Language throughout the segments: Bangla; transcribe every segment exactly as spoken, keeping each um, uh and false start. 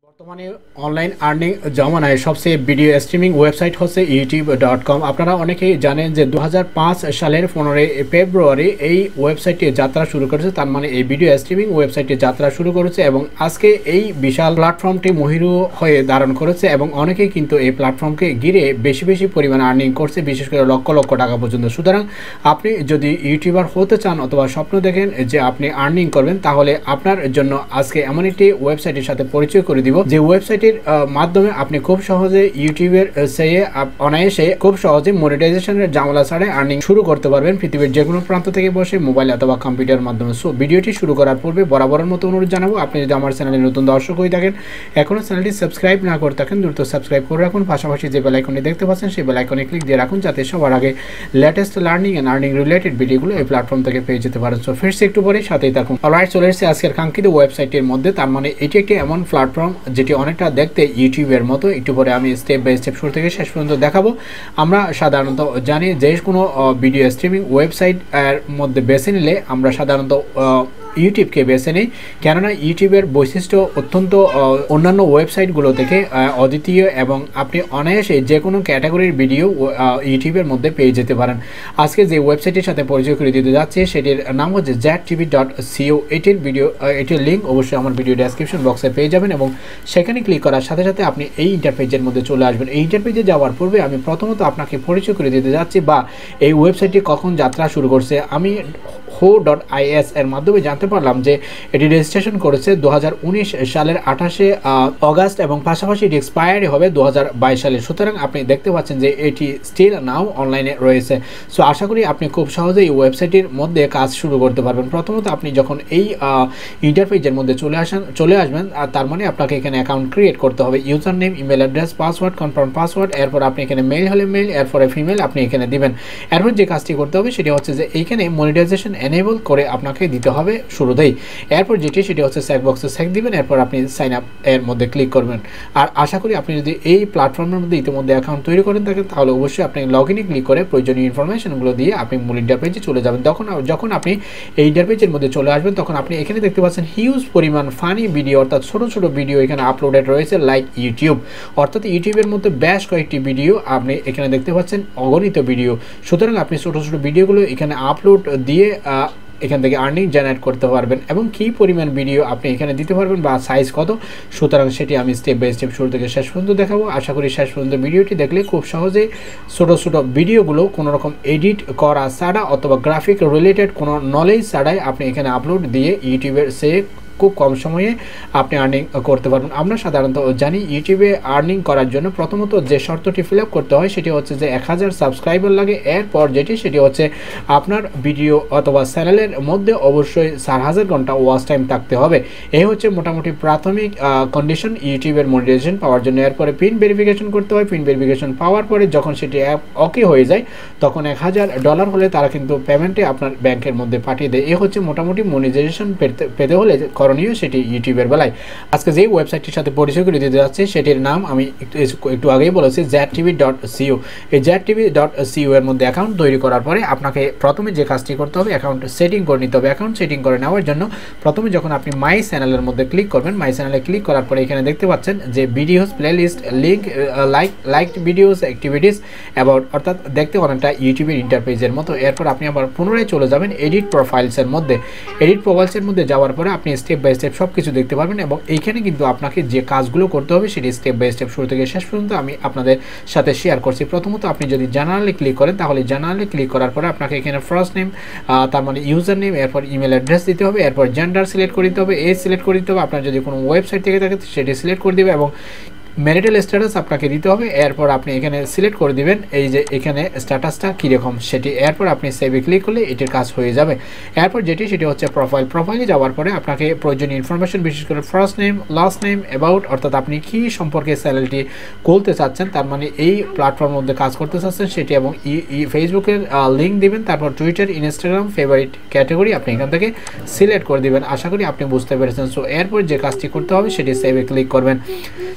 বর্তমানে অনলাইন আর্নিং জমানায় সবচেয়ে ভিডিও স্ট্রিমিং ওয়েবসাইট হচ্ছে ইউটিউব ডট কম। আপনারা অনেকেই জানেন যে দু হাজার পাঁচ সালের পনেরোই ফেব্রুয়ারি এই ওয়েবসাইটটি যাত্রা শুরু করেছে। তার মানে এই ভিডিও স্ট্রিমিং ওয়েবসাইটটি যাত্রা শুরু করেছে এবং আজকে এই বিশাল প্ল্যাটফর্মটি মহিরু হয়ে ধারণ করেছে এবং অনেকেই কিন্তু এই প্ল্যাটফর্মকে ঘিরে বেশি বেশি পরিমাণে আর্নিং করছে, বিশেষ করে লক্ষ লক্ষ টাকা পর্যন্ত। সুতরাং আপনি যদি ইউটিউবার হতে চান অথবা স্বপ্ন দেখেন যে আপনি আর্নিং করবেন, তাহলে আপনার জন্য আজকে এমন একটি ওয়েবসাইটের সাথে পরিচয় করে দিব যে ওয়েবসাইটের মাধ্যমে আপনি খুব সহজে ইউটিউবের চেয়ে অনায়াসে খুব সহজে মনিটাইজেশনের ঝামেলা ছাড়াই আর্নিং শুরু করতে পারবেন পৃথিবীর যে কোনো প্রান্ত থেকে বসে মোবাইল অথবা কম্পিউটারের মাধ্যমে। সো ভিডিওটি শুরু করার পূর্বে বরাবরের মতো অনুরোধ জানাবো, আপনি যদি আমার চ্যানেলে নতুন দর্শক হয়ে থাকেন, এখনও চ্যানেলটি সাবস্ক্রাইব না করে থাকেন, দ্রুত সাবস্ক্রাইব করে রাখুন। পাশাপাশি যে বেল আইকনটি দেখতে পাচ্ছেন সেই বেল আইকনে ক্লিক দিয়ে রাখুন, যাতে সবার আগে latest learning and earning related ভিডিওগুলো এই প্ল্যাটফর্ম থেকে পেয়ে যেতে পারেন। সো ফিরছি একটু পরে, সাথেই থাকুন। অলরাইট, চলে এসেছে আজকের কাঙ্ক্ষিত ওয়েবসাইটের মধ্যে। তার মানে এটি একটি এমন প্ল্যাটফর্ম যেটি অনেকটা দেখতে ইউটিউবের মতো। একটু পরে আমি স্টেপ বাই স্টেপ শুরু থেকে শেষ পর্যন্ত দেখাবো। আমরা সাধারণত জানি যে কোনো ভিডিও স্ট্রিমিং ওয়েবসাইট এর মধ্যে বেছে নিলে আমরা সাধারণত ইউটিউবকে বেছে নিই, কেননা ইউটিউবের বৈশিষ্ট্য অত্যন্ত অন্যান্য ওয়েবসাইটগুলো থেকে অদ্বিতীয় এবং আপনি অনায়াসে যে কোনো ক্যাটাগরির ভিডিও ইউটিউবের মধ্যে পেয়ে যেতে পারেন। আজকে যে ওয়েবসাইটের সাথে পরিচয় করে দিতে যাচ্ছি সেটির নাম হচ্ছে জ্যাট টিভি ডট সিও। এটির ভিডিও এটির লিঙ্ক অবশ্যই আমার ভিডিও ডেসক্রিপশন বক্সে পেয়ে যাবেন এবং সেখানে ক্লিক করার সাথে সাথে আপনি এই ইন্টারপেজের মধ্যে চলে আসবেন। এই ইন্টারপেজে যাওয়ার পূর্বে আমি প্রথমত আপনাকে পরিচয় করে দিতে যাচ্ছি বা এই ওয়েবসাইটটি কখন যাত্রা শুরু করছে। আমি হো ডট আইএস এর মাধ্যমে জানতে পারলাম যে এটি রেজিস্ট্রেশন করেছে দু হাজার উনিশ সালের আঠাশে অগাস্ট এবং পাশাপাশি এটি এক্সপায়ারি হবে দু হাজার বাইশ সালে। সুতরাং আপনি দেখতে পাচ্ছেন যে এটি স্টিল নাও অনলাইনে রয়েছে। সো আশা করি আপনি খুব সহজেই এই ওয়েবসাইটের মধ্যে কাজ শুরু করতে পারবেন। প্রথমত আপনি যখন এই ইন্টারফেসের মধ্যে চলে আসেন চলে আসবেন তার মানে আপনাকে এখানে অ্যাকাউন্ট ক্রিয়েট করতে হবে। User name, email address, password, confirm password, এরপর আপনি এখানে মেল হলে মেল, এরপরে ফিমেল আপনি এখানে দিবেন। এরপর যে কাজটি করতে হবে সেটি হচ্ছে যে এইখানে মনিটাইজেশন এনেবল করে আপনাকে দিতে হবে শুরুতেই। এরপর যেটি সেটি হচ্ছে চেক বক্সে চেক দিবেন, এরপর আপনি সাইন আপ এর মধ্যে ক্লিক করবেন। আর আশা করি আপনি যদি এই প্ল্যাটফর্মের মধ্যে ইতিমধ্যে অ্যাকাউন্ট তৈরি করেন থাকেন তাহলে অবশ্যই আপনি লগ ইনে ক্লিক করে প্রয়োজনীয় ইনফরমেশনগুলো দিয়ে আপনি মূল ইন্টারপেজে চলে যাবেন। তখন যখন আপনি এই ইন্টারপেজের মধ্যে চলে আসবেন তখন আপনি এখানে দেখতে পাচ্ছেন হিউজ পরিমাণ ফানি ভিডিও অর্থাৎ ছোটো ছোটো ভিডিও এখানে আপলোডেড রয়েছে লাইক ইউটিউব। অর্থাৎ ইউটিউবের মধ্যে বেশ কয়েকটি ভিডিও আপনি এখানে দেখতে পাচ্ছেন, অগণিত ভিডিও। সুতরাং আপনি ছোটো ছোটো ভিডিওগুলো এখানে আপলোড দিয়ে এখান থেকে আর্নিং জেনারেট করতে পারবেন এবং কী পরিমাণ ভিডিও আপনি এখানে দিতে পারবেন বা সাইজ কত। সুতরাং সেটি আমি স্টেপ বাই স্টেপ শুরু থেকে শেষ পর্যন্ত দেখাবো। আশা করি শেষ পর্যন্ত ভিডিওটি দেখলে খুব সহজে ছোটো ছোটো ভিডিওগুলো কোনো রকম এডিট করা ছাড়া অথবা গ্রাফিক রিলেটেড কোনো নলেজ ছাড়াই আপনি এখানে আপলোড দিয়ে ইউটিউবের সে খুব কম সময়ে আপনি আর্নিং করতে পারবেন। আমরা সাধারণত জানি ইউটিউবে আর্নিং করার জন্য প্রথমত যে শর্তটি ফিল আপ করতে হয় সেটি হচ্ছে যে এক হাজার সাবস্ক্রাইবার লাগে। এরপর যেটি সেটি হচ্ছে আপনার ভিডিও অথবা চ্যানেলের মধ্যে অবশ্যই চার হাজার ঘন্টা ওয়াচ টাইম থাকতে হবে। এই হচ্ছে মোটামুটি প্রাথমিক কন্ডিশন ইউটিউবের মনিটাইজেশন পাওয়ার জন্য। এরপরে পিন ভেরিফিকেশন করতে হয়। পিন ভেরিফিকেশন পাওয়ার পরে যখন সেটি অ্যাপ ওকে হয়ে যায় তখন এক হাজার ডলার হলে তারা কিন্তু পেমেন্টে আপনার ব্যাংকের মধ্যে পাঠিয়ে দেয়। এই হচ্ছে মোটামুটি মনিটাইজেশন পেতে পেতে হলে করণীয় সেটি ইউটিউবের বেলায়। আজকে যে ওয়েবসাইটটির সাথে পরিচয় করে দিতে যাচ্ছে সেটির নাম আমি একটু একটু আগেই বলেছি জ্যাট টিভি ডট সিও। এই জ্যাট টিভি ডট সিও এর মধ্যে অ্যাকাউন্ট তৈরি করার পরে আপনাকে প্রথমে যে কাজটি করতে হবে অ্যাকাউন্ট সেটিং করে নিতে হবে। অ্যাকাউন্ট সেটিং করে নেওয়ার জন্য প্রথমে যখন আপনি মাই চ্যানেলের মধ্যে ক্লিক করবেন, মাই চ্যানেলে ক্লিক করার পরে এখানে দেখতে পাচ্ছেন যে videos, playlist, link, like liked videos, activities, about, অর্থাৎ দেখতে অনেকটা ইউটিউবের ইন্টারপেজের মতো। এরপর আপনি আবার পুনরায় চলে যাবেন এডিট প্রোফাইলসের মধ্যে। এডিট প্রোফাইলসের মধ্যে যাওয়ার পরে আপনি স্টেপ বাই স্টেপ সব কিছু দেখতে পারবেন এবং এইখানে কিন্তু আপনাকে যে কাজগুলো করতে হবে সেটি স্টেপ বাই স্টেপ শুরু থেকে শেষ পর্যন্ত আমি আপনাদের সাথে শেয়ার করছি। প্রথমত আপনি যদি জার্নালে ক্লিক করেন তাহলে জার্নালে ক্লিক করার পরে আপনাকে এখানে ফার্স্ট নেম তার মানে ইউজার নেম, এরপর ইমেল অ্যাড্রেস দিতে হবে, এরপর জেন্ডার সিলেক্ট করে দিতে হবে, এজ সিলেক্ট করে দিতে হবে, আপনার যদি কোনো ওয়েবসাইট থেকে থাকে সেটি সিলেক্ট করে দেবে এবং ম্যারিটাল স্ট্যাটাস আপনাকে দিতে হবে। এরপর আপনি এখানে সিলেক্ট করে দিবেন এই যে এখানে স্ট্যাটাসটা কীরকম সেটি। এরপর আপনি সেভে ক্লিক করলে এটির কাজ হয়ে যাবে। এরপর যেটি সেটি হচ্ছে প্রোফাইল। প্রোফাইলে যাওয়ার পরে আপনাকে প্রয়োজনীয় ইনফরমেশন বিশেষ করে first name, last name, about, অর্থাৎ আপনি কী সম্পর্কে চ্যানেলটি খুলতে চাচ্ছেন তার মানে এই প্ল্যাটফর্মের মধ্যে কাজ করতে চাচ্ছেন সেটি এবং ই ফেসবুকের লিঙ্ক দিবেন। তারপর টুইটার, ইনস্টাগ্রাম, ফেভারিট ক্যাটাগরি আপনি এখান থেকে সিলেক্ট করে দিবেন। আশা করি আপনি বুঝতে পেরেছেন। সো এরপর যে কাজটি করতে হবে সেটি সেভে ক্লিক করবেন।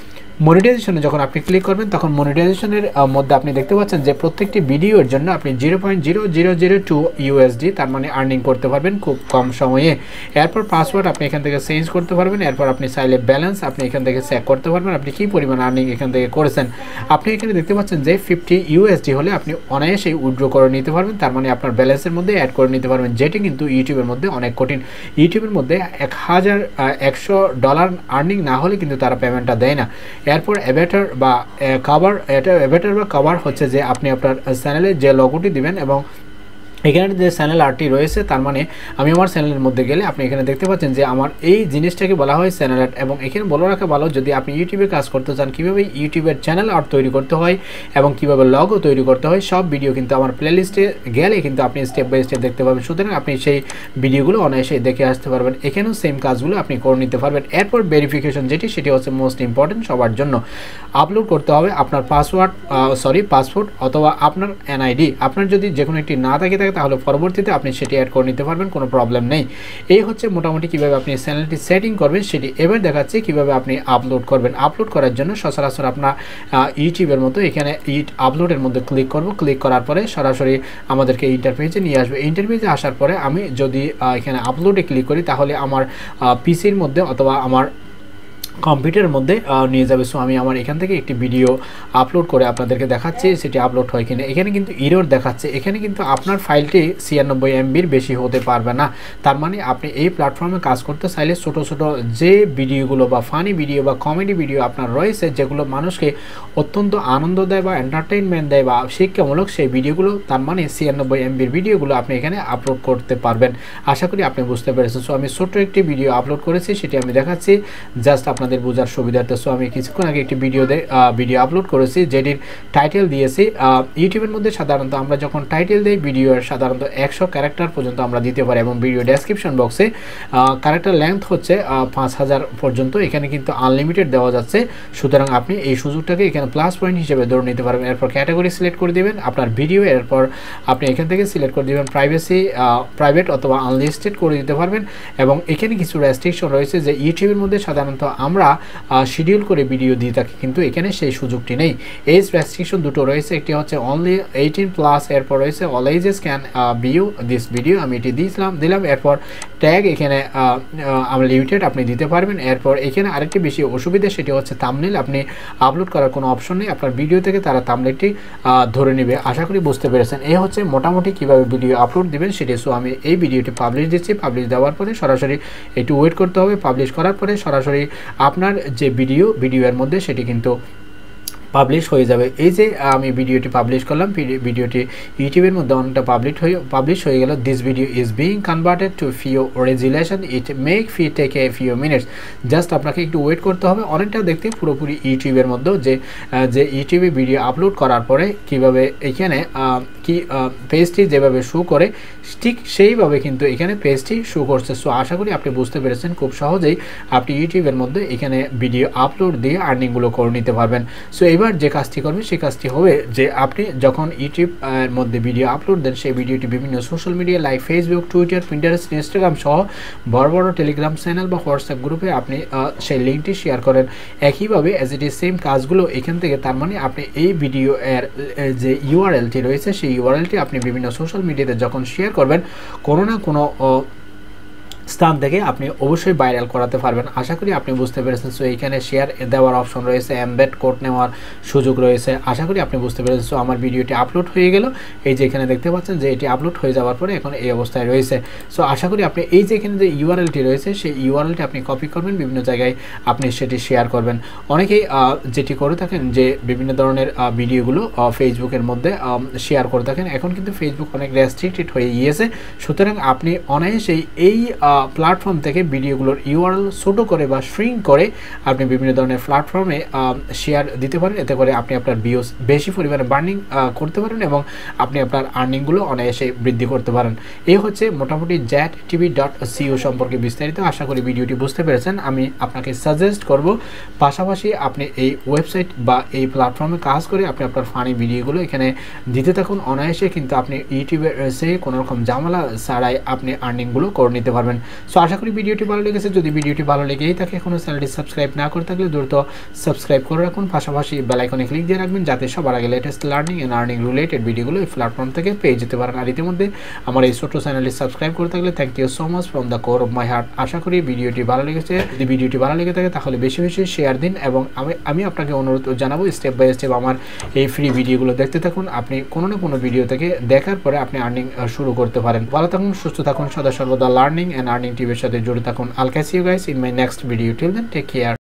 মনিটাইজেশনে যখন আপনি ক্লিক করবেন তখন মনিটাইজেশনের মধ্যে আপনি দেখতে পাচ্ছেন যে প্রত্যেকটি ভিডিওর জন্য আপনি zero point zero zero zero two USD তার মানে আর্নিং করতে পারবেন খুব কম সময়ে। এরপর পাসওয়ার্ড আপনি এখান থেকে চেঞ্জ করতে পারবেন। এরপর আপনি চাইলে ব্যালেন্স আপনি এখান থেকে চেক করতে পারবেন আপনি কী পরিমাণ আর্নিং এখান থেকে করেছেন। আপনি এখানে দেখতে পাচ্ছেন যে ফিফটি ইউএসডি হলে আপনি অনায়াসেই উইথড্র করে নিতে পারবেন, তার মানে আপনার ব্যালেন্সের মধ্যে অ্যাড করে নিতে পারবেন, যেটি কিন্তু ইউটিউবের মধ্যে অনেক কঠিন। ইউটিউবের মধ্যে এক হাজার একশো ডলার আর্নিং না হলে কিন্তু তারা পেমেন্টটা দেয় না। এরপর অ্যাভেটার বা কভার, এটা অ্যাভেটার বা কভার হচ্ছে যে আপনি আপনার চ্যানেলে যে লোগোটি দিবেন এবং এখানে যে চ্যানেল আর্টটি রয়েছে তার মানে আমি আমার চ্যানেলের মধ্যে গেলে আপনি এখানে দেখতে পাচ্ছেন যে আমার এই জিনিসটাকে বলা হয় চ্যানেল আর্ট। এবং এখানে বলে রাখা ভালো, যদি আপনি ইউটিউবে কাজ করতে চান কীভাবে ইউটিউবের চ্যানেল আর্ট তৈরি করতে হয় এবং কীভাবে লগো তৈরি করতে হয় সব ভিডিও কিন্তু আমার প্লেলিস্টে গেলে কিন্তু আপনি স্টেপ বাই স্টেপ দেখতে পাবেন। সুতরাং আপনি সেই ভিডিওগুলো অনায়াসে দেখে আসতে পারবেন, এখানেও সেম কাজগুলো আপনি করে নিতে পারবেন। এরপর ভেরিফিকেশন যেটি সেটি হচ্ছে মোস্ট ইম্পর্টেন্ট সবার জন্য। আপলোড করতে হবে আপনার পাসওয়ার্ড সরি পাসপোর্ট অথবা আপনার এনআইডি। আপনার যদি যে কোনো একটি না থাকে তাহলে পরবর্তীতে আপনি সেটি অ্যাড করে নিতে পারবেন, কোনো প্রবলেম নেই। এই হচ্ছে মোটামুটি কীভাবে আপনি চ্যানেলটি সেটিং করবেন সেটি। এবার দেখাচ্ছি কীভাবে আপনি আপলোড করবেন। আপলোড করার জন্য সচরাচর আপনার ইউটিউবের মতো এখানে ইট আপলোডের মধ্যে ক্লিক করব। ক্লিক করার পরে সরাসরি আমাদেরকে ইন্টারফেসে নিয়ে আসবে। ইন্টারফেসে আসার পরে আমি যদি এখানে আপলোডে ক্লিক করি তাহলে আমার পিসির মধ্যে অথবা আমার কম্পিউটারের মধ্যে নিয়ে যাবে। সো আমি আমার এখান থেকে একটি ভিডিও আপলোড করে আপনাদেরকে দেখাচ্ছি সেটি আপলোড হয় কিনা। এখানে কিন্তু ইরর দেখাচ্ছে, এখানে কিন্তু আপনার ফাইলটি ছিয়ানব্বই এমবির বেশি হতে পারবে না। তার মানে আপনি এই প্ল্যাটফর্মে কাজ করতে চাইলে ছোটো ছোটো যে ভিডিওগুলো বা ফানি ভিডিও বা কমেডি ভিডিও আপনার রয়েছে যেগুলো মানুষকে অত্যন্ত আনন্দ দেয় বা এন্টারটেইনমেন্ট দেয় বা শিক্ষামূলক, সেই ভিডিওগুলো তার মানে ছিয়ানব্বই এমবির ভিডিওগুলো আপনি এখানে আপলোড করতে পারবেন। আশা করি আপনি বুঝতে পেরেছেন। সো আমি ছোট্ট একটি ভিডিও আপলোড করেছি সেটি আমি দেখাচ্ছি জাস্ট আপনাদের বোঝার সুবিধার্থে। সো আমি কিছুক্ষণ আগে একটি ভিডিও ভিডিও আপলোড করেছি যেটির টাইটেল দিয়েছি। ইউটিউবের মধ্যে সাধারণত আমরা যখন টাইটেল দিই ভিডিওর সাধারণত একশো ক্যারেক্টার পর্যন্ত আমরা দিতে পারি এবং ভিডিও ডেসক্রিপশন বক্সে ক্যারেক্টার লেন্থ হচ্ছে পাঁচ হাজার পর্যন্ত। এখানে কিন্তু আনলিমিটেড দেওয়া যাচ্ছে। সুতরাং আপনি এই সুযোগটাকে এখানে প্লাস পয়েন্ট হিসেবে ধরে নিতে পারবেন। এরপর ক্যাটাগরি সিলেক্ট করে দেবেন আপনার ভিডিও। এরপর আপনি এখান থেকে সিলেক্ট করে দেবেন প্রাইভেসি, প্রাইভেট অথবা আনলিস্টেড করে দিতে পারবেন। এবং এখানে কিছু রেস্ট্রিকশন রয়েছে যে ইউটিউবের মধ্যে সাধারণত আমরা শিডিউল করে ভিডিও দিয়ে থাকি, কিন্তু এখানে সেই সুযোগটি নেই। এজ রেস্ট্রিকশন দুটো রয়েছে, একটি হচ্ছে অনলি এইটিন প্লাস, এরপর রয়েছে all ages can view this video, আমি এটি দিয়েছিলাম দিলাম। এরপর ট্যাগ এখানে আমরা লিমিটেড আপনি দিতে পারবেন। এরপর এখানে আরেকটি বেশি অসুবিধা সেটি হচ্ছে থাম্বনেল, আপনি আপলোড করার কোনো অপশন নেই, আপনার ভিডিও থেকে তারা থাম্বনেলটি ধরে নেবে। আশা করি বুঝতে পেরেছেন। এই হচ্ছে মোটামুটি কীভাবে ভিডিও আপলোড দেবেন সেটি। সো আমি এই ভিডিওটি পাবলিশ দিচ্ছি। পাবলিশ দেওয়ার পরে সরাসরি একটু ওয়েট করতে হবে। পাবলিশ করার পরে সরাসরি আপনার যে ভিডিও ভিডিওর মধ্যে সেটি কিন্তু পাবলিশ হয়ে যাবে। এই যে আমি ভিডিওটি পাবলিশ করলাম, ভিডিওটি ইউটিউবের মধ্যে অনেকটা পাবলিশ হয়ে পাবলিশ হয়ে গেল। This video is being converted to few resolution, it make fee take a few minutes. Just আপনাকে একটু ওয়েট করতে হবে। অনেকটা দেখতে পুরোপুরি ইউটিউবের মধ্যেও যে যে ইউটিউবে ভিডিও আপলোড করার পরে কীভাবে এখানে কি পেজটি যেভাবে শো করে ঠিক সেইভাবে কিন্তু এখানে পেজটি শো করছে। সো আশা করি আপনি বুঝতে পেরেছেন। খুব সহজেই আপনি ইউটিউবের মধ্যে এখানে ভিডিও আপলোড দিয়ে আর্নিংগুলো করে নিতে পারবেন। সো এবার যে কাজটি করবেন সেই কাজটি হবে যে আপনি যখন ইউটিউব এর মধ্যে ভিডিও আপলোড দেন সেই ভিডিওটি বিভিন্ন social media like Facebook, Twitter, Pinterest, Instagram সহ বড় বড় টেলিগ্রাম চ্যানেল বা হোয়াটসঅ্যাপ গ্রুপে আপনি সেই লিঙ্কটি শেয়ার করেন। একইভাবে অ্যাজ ইট ইজ সেম কাজগুলো এখান থেকে, তার মানে আপনি এই ভিডিও এর যে ইউআরএলটি রয়েছে সেই ইউআরএলটি আপনি বিভিন্ন সোশ্যাল মিডিয়াতে যখন শেয়ার করবেন কোনো না কোনো স্থান থেকে আপনি অবশ্যই ভাইরাল করাতে পারবেন। আশা করি আপনি বুঝতে পেরেছেন। সো এইখানে শেয়ার দেওয়ার অপশন রয়েছে, এমবেড কোড নেওয়ার সুযোগ রয়েছে। আশা করি আপনি বুঝতে পেরেছেন। সো আমার ভিডিওটি আপলোড হয়ে গেল, এই যে এখানে দেখতে পাচ্ছেন যে এটি আপলোড হয়ে যাওয়ার পরে এখন এই অবস্থায় রয়েছে। সো আশা করি আপনি এই যে এখানে যে ইউআরএলটি রয়েছে সেই ইউআরএলটি আপনি কপি করবেন, বিভিন্ন জায়গায় আপনি সেটি শেয়ার করবেন। অনেকেই যেটি করে থাকেন যে বিভিন্ন ধরনের ভিডিওগুলো ফেসবুকের মধ্যে শেয়ার করে থাকেন। এখন কিন্তু ফেসবুক অনেক রেস্ট্রিক্টেড হয়ে গিয়েছে। সুতরাং আপনি অনায়াসেই এই প্ল্যাটফর্ম থেকে ভিডিওগুলোর ইউআরএল ছোটো করে বা শ্রিঙ্ক করে আপনি বিভিন্ন ধরনের প্ল্যাটফর্মে শেয়ার দিতে পারেন। এতে করে আপনি আপনার ভিউজ বেশি পরিমাণে বার্নিং করতে পারেন এবং আপনি আপনার আর্নিংগুলো অনায়াসে বৃদ্ধি করতে পারেন। এই হচ্ছে মোটামুটি জ্যাট টিভি ডট সিও সম্পর্কে বিস্তারিত। আশা করি ভিডিওটি বুঝতে পেরেছেন। আমি আপনাকে সাজেস্ট করব পাশাপাশি আপনি এই ওয়েবসাইট বা এই প্ল্যাটফর্মে কাজ করে আপনি আপনার ফানি ভিডিওগুলো এখানে দিতে থাকুন। অনায়াসে কিন্তু আপনি ইউটিউবে এসে কোনো রকম ঝামেলা ছাড়াই আপনি আর্নিংগুলো করে নিতে পারবেন। সো আশা করি ভিডিওটি ভালো লেগেছে। যদি ভিডিওটি ভালো লেগেই থাকে এখনও চ্যানেলটি সাবস্ক্রাইব না করে থাকলে দ্রুত সাবস্ক্রাইব করে রাখুন, পাশাপাশি বেল আইকনে ক্লিক দিয়ে রাখবেন যাতে সবার আগে latest learning and earning related ভিডিওগুলো এই প্ল্যাটফর্ম থেকে পেয়ে যেতে পারেন। আর ইতিমধ্যে আমার এই ছোট্ট চ্যানেলটি সাবস্ক্রাইব করে থাকলে thank you so much from the core of my heart. আশা করি ভিডিওটি ভালো লেগেছে। যদি ভিডিওটি ভালো লেগে থাকে তাহলে বেশি বেশি শেয়ার দিন এবং আমি আমি আপনাকে অনুরোধ জানাবো স্টেপ বাই স্টেপ আমার এই ফ্রি ভিডিওগুলো দেখতে থাকুন। আপনি কোনো না কোনো ভিডিও থেকে দেখার পরে আপনি আর্নিং শুরু করতে পারেন। ভালো থাকুন, সুস্থ থাকুন, সদা সর্বদা লার্নিং এন্ড আর্নিং টিভির সাথে জুড়ে থাকুন। I'll catch you guys in my next video. Till then take care.